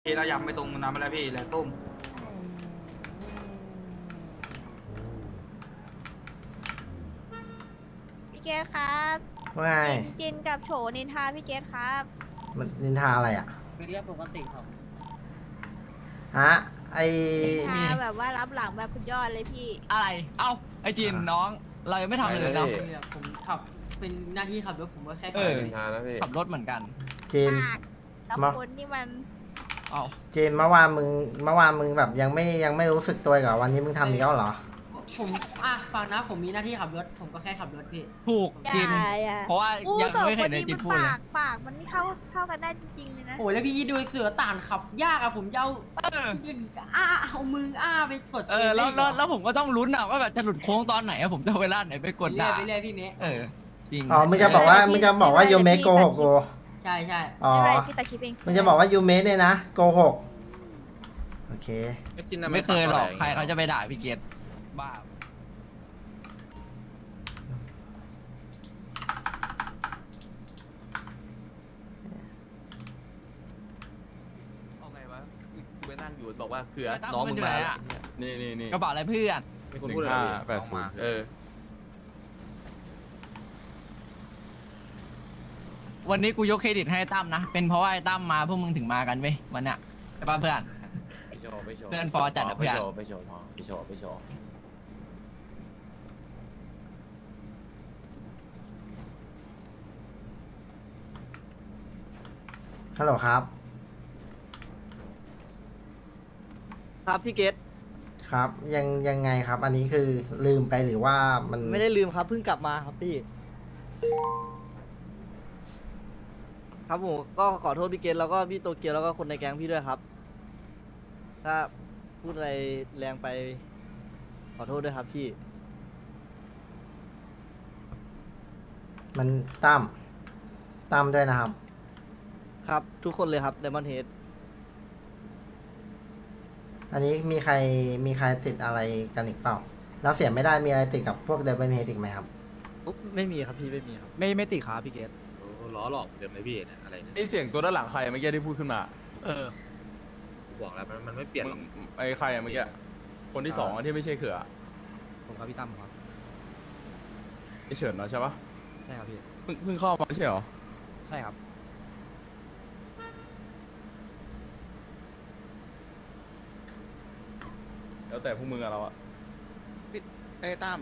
พี่เรายำไปตรงน้ำไปแล้วพี่แหละตุ้มพี่เกดครับว่าไงจินกับโฉนินทาพี่เกดครับมันนินทาอะไรอ่ะเป็นเรื่องปกติครับฮะไอนินทาแบบว่ารับหลังแบบสุดยอดเลยพี่อะไร เอ้า ไอจีนน้อง เรายังไม่ทำเลยเนาะผมขับเป็นหน้าที่ขับรถผมก็แค่ขับรถเหมือนกันจีนปากแล้วมาคนที่มันเอ้าจีนเมื่อวานมึงแบบยังไม่รู้สึกตัวกับวันนี้มึงทำอีกแล้วเหรอผมฟังนะผมมีหน้าที่ขับรถผมก็แค่ขับรถพี่ถูกจีนอย่าเพราะว่าอู้ยังสองไม่คเห็นนไอนี้จีมัน นพูดเลยปากมันนี่เข้ากันได้จริงๆเลยนะโอ้ยแล้วพี่ดูเสือต่านขับยากอะผมจะเอายืนเอามือไปกดแล้วผมก็ต้องลุ้นอะว่าแบบจะหลุดโค้งตอนไหนอะผมจะเอาเวลาไหนไปกดด่าไปเรื่อยพี่เมฆจริงอ๋อมึงจะบอกว่ายูเมะโกหกกูใช่ใช่อ๋อไม่เป็นไรพี่ตาคิดเองมึงจะบอกว่ายูเมะเนี่ยนะโกหกโอเคไม่เคยหรอก ใครเขาจะไปด่าพี่เกดบ้าเอาไงวะกูไปนั่งอยู่บอกว่าเขือน้องมึงมาแล้วนี่กระเป๋าอะไรเพื่อนมีคนพูดอะไรวันนี้กูยกเครดิตให้ไอ้ตั้มนะ เป็นเพราะว่าไอ้ตั้มมาพวกมึงถึงมากันเว้ยวันเนี้ยใช่ป่ะเพื่อน เพื่อนพอจัดอะเพื่อนไปโชว์ฮัลโหลครับครับพี่เกตครับยังไงครับ อันนี้คือลืมไปหรือว่ามันไม่ได้ลืมครับเพิ่งกลับมาครับพี่ ครับผมก็ขอโทษพี่เกตแล้วก็พี่โตเกียวแล้วก็คนในแก๊งพี่ด้วยครับ ถ้าพูดอะไรแรงไป ขอโทษด้วยครับพี่มันตั้มด้วยนะครับครับทุกคนเลยครับ Diamond Head อันนี้มีใครติดอะไรกันอีกเปล่า แล้วเสียไม่ได้มีอะไรติดกับพวกเดบิวต์เฮดอีกไหมครับไม่มีครับพี่ไม่มีครับไม่ติดขาพี่เกดล้อหลอกเดิมเลยพี่เนี่ยอะไรเนี่ยไอเสียงตัวด้านหลังใครเมื่อกี้ที่พูดขึ้นมาบอกแล้วมันไม่เปลี่ยนหรอกไอใครเมื่อกี้คนที่สองที่ไม่ใช่เขือผมกับพี่ตั้มครับไอเฉินเนาะใช่ปะใช่ครับพี่เพิ่งเข้ามาไม่ใช่เหรอใช่ครับแล้วแต่พวกมึงอะเราอะไอ้ตั้ม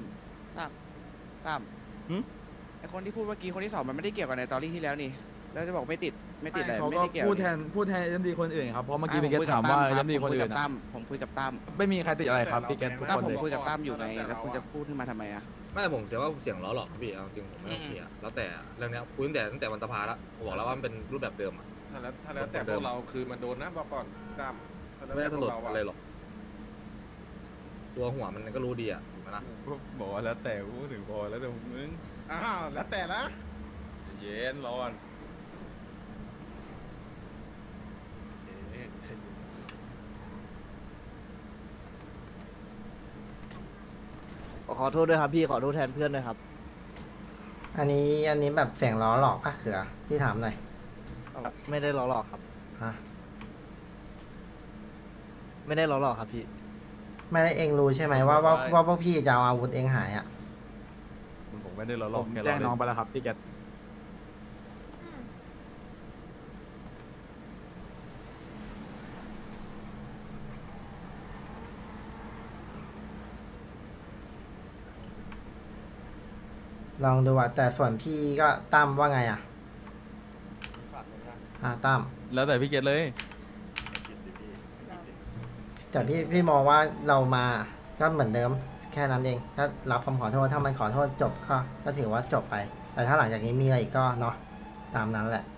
ไอ้คนที่พูดเมื่อกี้คนที่สองมันไม่ได้เกี่ยวกับในตอรี่ที่แล้วนี่แล้วจะบอกไม่ติดอะไรไม่ได้เกี่ยวพูดแทนยันดีคนอื่นครับเพราะเมื่อกี้พี่เกตถามว่ายันดีคนอื่นผมคุยกับตั้มไม่มีใครติดอะไรครับพี่เกตทุกตั้มคนผมเลยคุยกับตั้มอยู่ไงแล้วคุณจะพูดขึ้นมาทำไมอ่ะไม่แต่ผมเสียว่าเสียงล้อหลอกพี่เอาจริงผมไม่โอเคอะแล้วแต่เรื่องนี้คุยตั้งแต่วันตะพาแล้วผมบอกแล้วว่ามันเป็นรูปแบบเดิมอะถ้าแล้วแต่พวกเราคือมันโดนนะบอกก่อนตามไม่ได้ตลดอะไรหรอกตัวหัวมันก็รู้ดีอะถูกไหมล่ะบอกว่าแล้วแต่พูดถึงพอแล้วแต่มึงอ้าวแล้วแต่ละเย็นร้อนขอโทษด้วยครับพี่ขอโทษแทนเพื่อนด้วยครับอันนี้แบบเสียงล้อหลอกปะเขือพี่ถามหน่อยไม่ได้ล้อหลอกครับฮะไม่ได้ล้อหลอกครับพี่ไม่ได้เองรู้ใช่ไหมว่าพวกพี่จะเอาอาวุธเองหายอ่ะผมไม่ได้ล้อหลอกแจ้งน้องไปแล้วครับพี่แกลองดูว่าแต่ส่วนพี่ก็ตั้มว่าไงอ่ะตั้มแล้วแต่พี่เกตเลยแต่พี่มองว่าเรามาก็เหมือนเดิมแค่นั้นเองถ้ารับคำขอโทษถ้ามันขอโทษจบก็ถือว่าจบไป แต่ถ้าหลังจากนี้มีอะไรอีกก็เนาะตามนั้นแหละ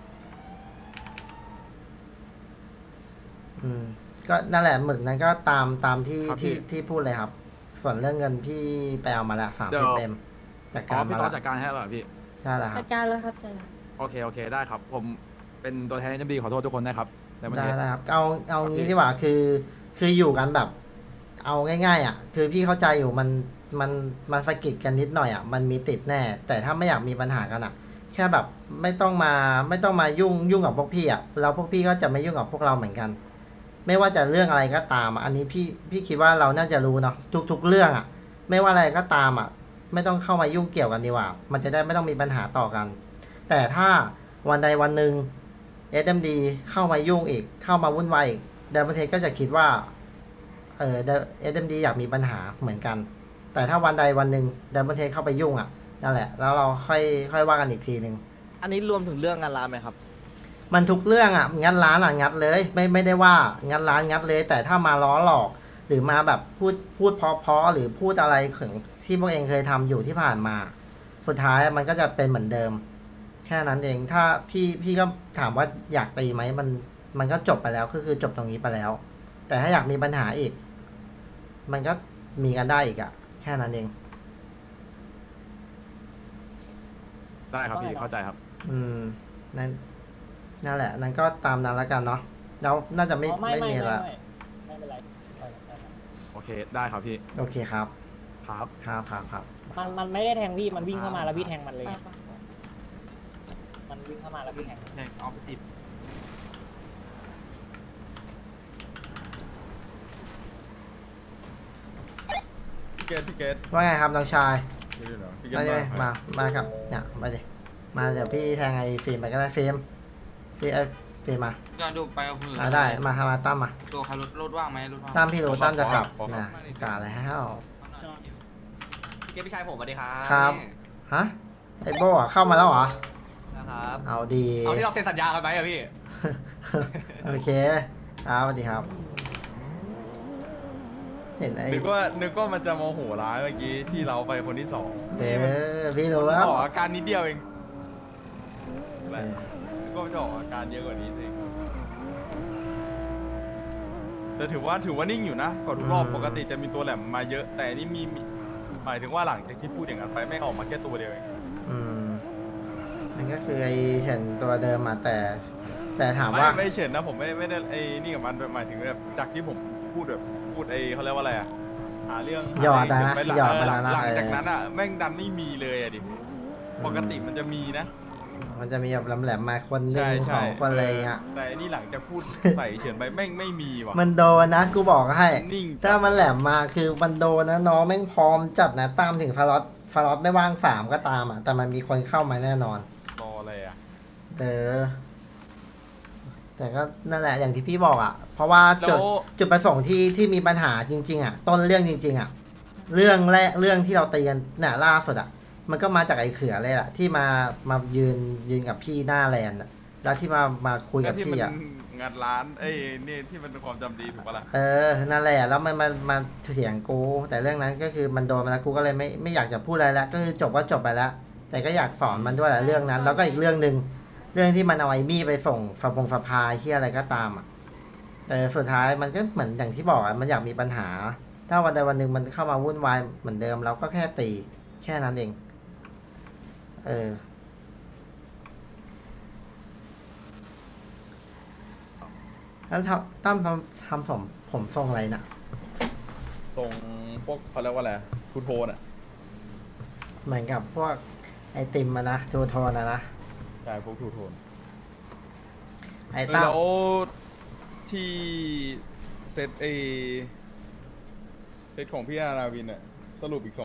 ก็นั่นแหละหมึกนั้นก็ตามที่พูดเลยครับ ส่วนเรื่องเงินพี่ไปเอามาแล้ว30เต็มจัดการมาแล้วจัดการให้แล้วพี่ใช่แล้วครัจับดการแล้วครับจัดการโอเคได้ครับ ผมเป็นตัวแทนยันดีขอโทษทุกคนนะครับได้ครับเอางี้ดีกว่าคืออยู่กันแบบ เอาง่ายๆอ่ะคือพี่เข้าใจอยู่มันสะกิดกันนิดหน่อยอ่ะมันมีติดแน่ แต่ถ้าไม่อยากมีปัญหากันอ่ะ แค่แบบไม่ต้องมายุ่งกับพวกพี่อ่ะแล้วพวกพี่ก็จะไม่ยุ่งกับพวกเราเหมือนกันไม่ว่าจะเรื่องอะไรก็ตามอันนี้พี่คิดว่าเราน่าจะรู้เนาะทุกๆเรื่องอ่ะไม่ว่าอะไรก็ตามอ่ะไม่ต้องเข้ามายุ่งเกี่ยวกันดีกว่ามันจะได้ไม่ต้องมีปัญหาต่อกันแต่ถ้าวันใดวันหนึ่ง SMD เข้ามายุ่งอีกเข้ามาวุ่นวายอีกเดมอนเทก็จะคิดว่าSMD อยากมีปัญหาเหมือนกันแต่ถ้าวันใดวันหนึ่งเดมอนเทเข้าไปยุ่งอ่ะนั่นแหละแล้วเราค่อยว่ากันอีกทีนึงอันนี้รวมถึงเรื่องงานร้านไหมครับมันทุกเรื่องอ่ะงัดร้านอ่ะงัดเลยไม่ได้ว่างัดร้านงัดเลย แต่ถ้ามาล้อหลอก หรือมาแบบพูดเพราะหรือพูดอะไรของที่พวกเองเคยทำอยู่ที่ผ่านมา สุดท้ายมันก็จะเป็นเหมือนเดิม แค่นั้นเองถ้าพี่ก็ถามว่าอยากตีไหมมันก็จบไปแล้วคือจบตรงนี้ไปแล้ว แต่ถ้าอยากมีปัญหาอีก มันก็มีกันได้อีกอ่ะแค่นั้นเองได้ครับพี่เข้าใจครับนั่นแหละนั่นก็ตามนั้นแล้วกันเนาะแล้วน่าจะไม่มีอะไรไม่เป็นไรโอเคได้ครับพี่โอเคครับครับครับมันไม่ได้แทงพี่มันวิ่งเข้ามาแล้วพี่แทงมันเลยมันวิ่งเข้ามาแล้วพี่แทงเอาไปติดพี่เกตว่าไงครับน้องชายพี่เกตได้ไหมมากับเนี่ยมาดิมาเดี๋ยวพี่แทงไอ้ฟิล์มไปก็ได้ฟิล์มฟิล์มมาก็ดูไปเอาคนอื่นได้มาตั้มมาตัวเขารถว่างไหมรถว่างตั้มพี่รู้ตั้มจะกลับนะกาแล้วพี่เกพี่ชายผมสวัสดีครับครับฮะไอ้โบ้อะเข้ามาแล้วเหรอนะครับเอาดีเอาที่เราเซ็นสัญญากันไหมอะพี่โอเคครับสวัสดีครับ เห็นไอ้นึกว่ามันจะโมโหร้ายเมื่อกี้ที่เราไปคนที่สองเด้อพี่รู้แล้วออกอาการนิดเดียวเองนึกว่าจะออกอาการเยอะกว่านี้เองแต่ถือว่านิ่งอยู่นะก่อนทุกรอบปกติจะมีตัวแหลมมาเยอะ แต่นี่มีหมายถึงว่าหลังจากที่พูดอย่างนั้นไปไม่ออกมาแค่ตัวเดียวเองนั่นก็คือไอ้เห็นตัวเดิมมาแต่ถามว่าไม่เฉินนะผมไม่ได้ไอ้นี่กับมันหมายถึงแบบจากที่ผมพูดไอ้เขาเรียกว่าอะไรอะหาเรื่องหยอดนะหยอดมาหลันะงจากนั้นอะแม่งดันไม่มีเลยอะดิปกติมันจะมีนะมันจะมีแบบแหลมๆมาคนหนึ่งใช่สองคนอะไรเงี้ยแต่อันนี่หลังจากพูดใส่เฉินไปแม่งไม่มีว่ะมันโดนนะกูบอกให้นิ่งถ้ามันแหลมมาคือมันโดนนะน้องแม่งพร้อมจัดนะตามถึงฟารอสไม่ว่าง3ก็ตามอ่ะแต่มันมีคนเข้ามาแน่นอนรออะไรอ่ะแต่ก็นั่นแหละอย่างที่พี่บอกอ่ะเพราะว่าจุดประสงค์ที่มีปัญหาจริงๆอ่ะต้นเรื่องจริงๆอ่ะเรื่องที่เราตีกันเนี่ยล่าสุดอ่ะมันก็มาจากไอ้เขือเลยล่ะที่มายืนกับพี่หน้าแลนด์อะแล้วที่มาคุยกับพี่อ่ะงานร้านนี่ที่มันเป็นความจำดีถูกปะล่ะนั่นแหละแล้วมันมาเถียงกูแต่เรื่องนั้นก็คือมันโดนมาแล้วกูก็เลยไม่อยากจะพูดอะไรแล้วก็คือจบก็จบไปแล้วแต่ก็อยากสอนมันด้วยแหละเรื่องนั้น แล้วก็อีกเรื่องนึงเรื่องที่มันเอาไอ้มี่ไปส่งฝาพาที่อะไรก็ตามอ่ะสุดท้ายมันก็เหมือนอย่างที่บอกอ่ะมันอยากมีปัญหาถ้าวันใดวันหนึ่งมันเข้ามาวุ่นวายเหมือนเดิมเราก็แค่ตีแค่นั้นเองแล้วตั้มทำผมทรงอะไรน่ะส่งพวกเขาเรียกว่าอะไรทูโทนอ่ะเหมือนกับพวกไอติมมานะทูโทนนะใช่พวกทูโทนไอตั้มแล้วที่เซตของพี่อาราวินอ่ะสรุปอีก